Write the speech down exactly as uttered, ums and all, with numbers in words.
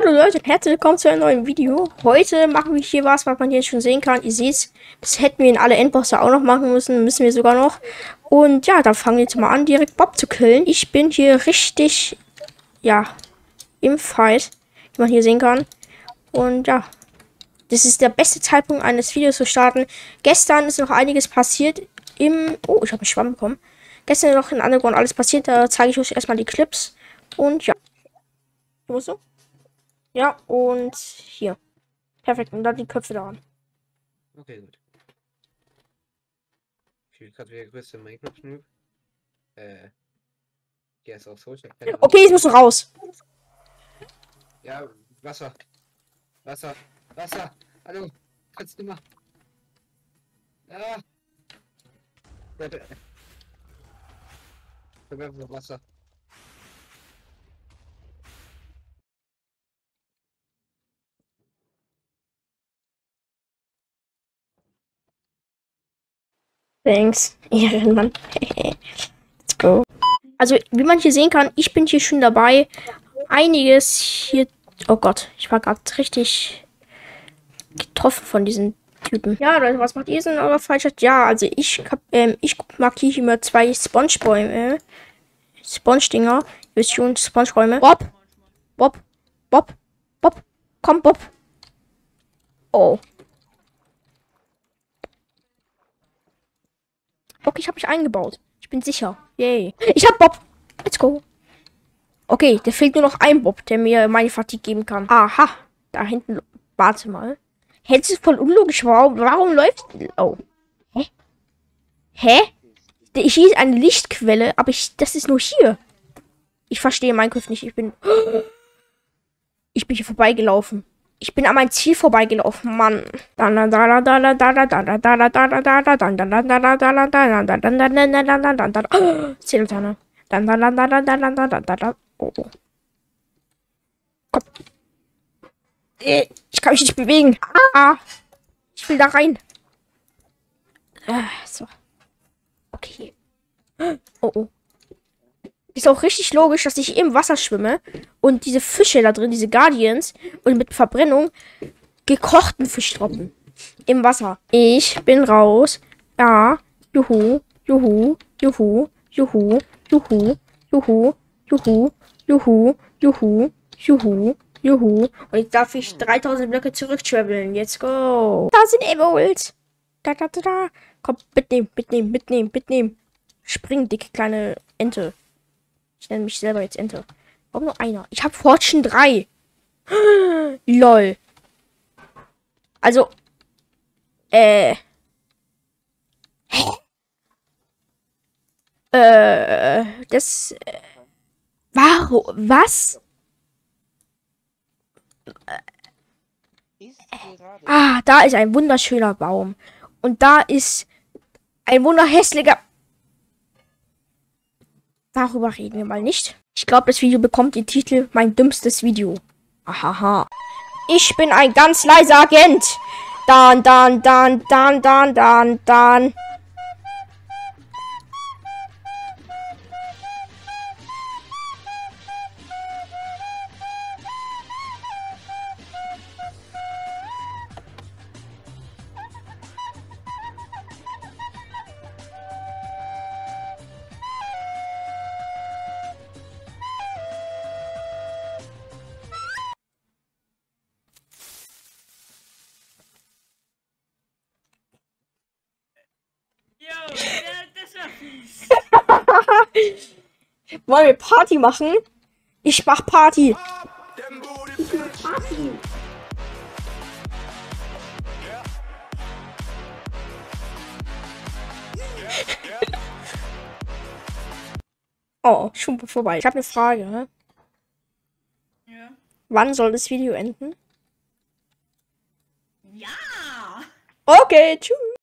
Hallo Leute und herzlich willkommen zu einem neuen Video. Heute machen wir hier was, was man hier schon sehen kann. Ihr seht, das hätten wir in alle Endbosse auch noch machen müssen. Müssen wir sogar noch. Und ja, dann fangen wir jetzt mal an, direkt Bob zu killen. Ich bin hier richtig, ja, im Fight, wie man hier sehen kann. Und ja, das ist der beste Zeitpunkt eines Videos zu starten. Gestern ist noch einiges passiert im... Oh, ich habe einen Schwamm bekommen. Gestern noch in Underground alles passiert. Da zeige ich euch erstmal die Clips. Und ja. Wo bist du? Ja, und hier. Perfekt. Und dann die Köpfe daran. Okay, gut. Ich will gerade wieder größte Minecraft-Noob. Äh. Der ist auch so. Okay, jetzt musst du raus. Ja, Wasser. Wasser. Wasser. Hallo. Kannst du mal. Ja. Bitte. Verwerfen Wasser. Thanks. Ehrenmann. Let's go. Also, wie man hier sehen kann, ich bin hier schon dabei. Einiges hier. Oh Gott, ich war gerade richtig getroffen von diesen Typen. Ja, Leute, was macht ihr denn aber falsch? Ja, also ich hab, ähm, ich markiere immer zwei Spongebäume. Sponge-Dinger. Wisst schon, Spongeräume. Bob! Bob! Bob! Bob! Komm, Bob! Oh. Okay, ich habe mich eingebaut. Ich bin sicher. Yay. Ich hab Bob. Let's go. Okay, da fehlt nur noch ein Bob, der mir meine Fatigue geben kann. Aha. Da hinten. Warte mal. Hättest du voll unlogisch. Warum, warum läuft... Oh. Hä? Hä? Hier ist eine Lichtquelle, aber ich, das ist nur hier. Ich verstehe Minecraft nicht. Ich bin... Ich bin hier vorbeigelaufen. Ich bin an mein Ziel vorbeigelaufen, Mann. Ziellaterne. Oh. Komm. Ich kann mich nicht bewegen. Ah. Ich will da rein. So. Okay. Oh, oh. Ist auch richtig logisch, dass ich im Wasser schwimme und diese Fische da drin, diese Guardians, und mit Verbrennung gekochten Fisch droppen. Im Wasser. Ich bin raus. Ja. Juhu. Juhu. Juhu. Juhu. Juhu. Juhu. Juhu. Juhu. Juhu. Juhu. Juhu. Und jetzt darf ich dreitausend Blöcke zurücktraveln. Let's go. Da sind Emeralds. Da, da, da, da. Komm, mitnehmen, mitnehmen, mitnehmen, mitnehmen. Spring, dicke kleine Ente. Ich nenne mich selber jetzt Ente. Warum nur einer? Ich habe Fortune drei. Lol. Also. Äh. Hä? Äh. Das. Äh, warum? Was? Ah, da ist ein wunderschöner Baum. Und da ist ein wunderhässlicher. Darüber reden wir mal nicht. Ich glaube, das Video bekommt den Titel Mein dümmstes Video. Ahaha. Ich bin ein ganz leiser Agent. Dan, dan, dan, dan, dan, dan, dan. Jo, das war fies. Wollen wir Party machen? Ich mach Party. Party. Oh, schon vorbei. Ich habe eine Frage. Ne? Ja. Wann soll das Video enden? Ja. Okay, tschüss.